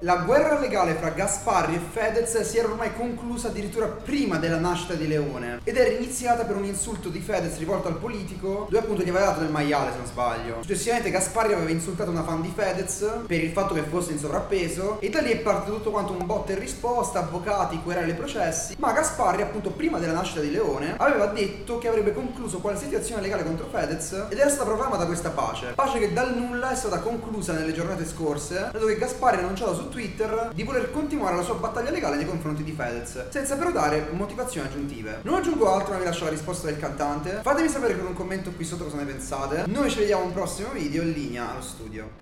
La guerra legale fra Gasparri e Fedez si era ormai conclusa addirittura prima della nascita di Leone ed era iniziata per un insulto di Fedez rivolto al politico, dove appunto gli aveva dato del maiale se non sbaglio. Successivamente Gasparri aveva insultato una fan di Fedez per il fatto che fosse in sovrappeso e da lì è partito tutto quanto un botta e risposta, avvocati, querele e processi, ma Gasparri appunto prima della nascita di Leone aveva detto che avrebbe concluso qualsiasi azione legale contro Fedez ed era stata proclamata questa pace che dal nulla è stata conclusa nelle giornate scorse, dato che Gasparri ha annunciato su Twitter di voler continuare la sua battaglia legale nei confronti di Fedez, senza però dare motivazioni aggiuntive. Non aggiungo altro, ma vi lascio la risposta del cantante. Fatemi sapere con un commento qui sotto cosa ne pensate. Noi ci vediamo a un prossimo video in linea allo studio.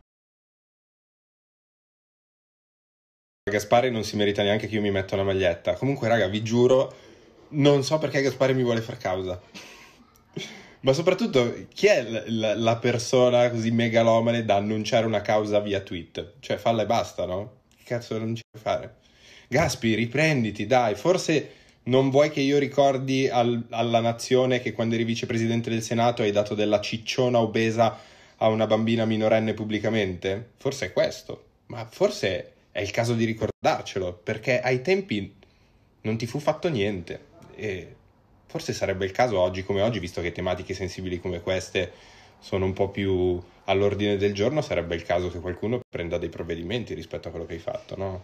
Gasparri non si merita neanche che io mi metta una maglietta. Comunque, raga, vi giuro, non so perché Gasparri mi vuole far causa. Ma soprattutto, chi è la persona così megalomane da annunciare una causa via tweet? Cioè, falla e basta, no? Che cazzo non ci puoi fare? Gaspi, riprenditi, dai. Forse non vuoi che io ricordi alla nazione che quando eri vicepresidente del Senato hai dato della cicciona obesa a una bambina minorenne pubblicamente? Forse è questo. Ma forse è il caso di ricordarcelo, perché ai tempi non ti fu fatto niente. E forse sarebbe il caso oggi come oggi, visto che tematiche sensibili come queste sono un po' più all'ordine del giorno, sarebbe il caso che qualcuno prenda dei provvedimenti rispetto a quello che hai fatto, no?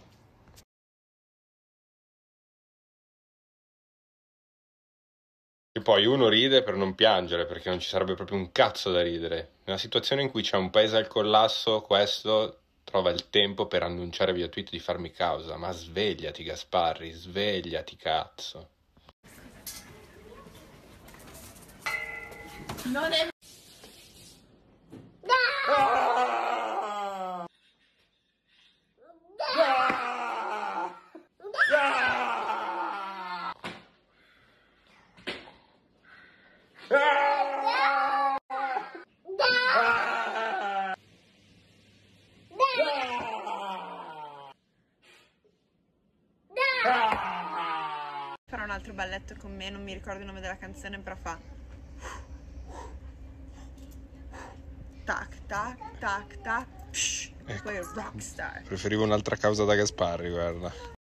E poi uno ride per non piangere, perché non ci sarebbe proprio un cazzo da ridere. Nella situazione in cui c'è un paese al collasso, questo trova il tempo per annunciare via tweet di farmi causa. Ma svegliati, Gasparri, svegliati, cazzo. Non è... Farà un altro balletto con me, non mi ricordo il nome della canzone, però fa tac tac tac tac psh, e poi rockstar. Preferivo un'altra causa da Gasparri, guarda.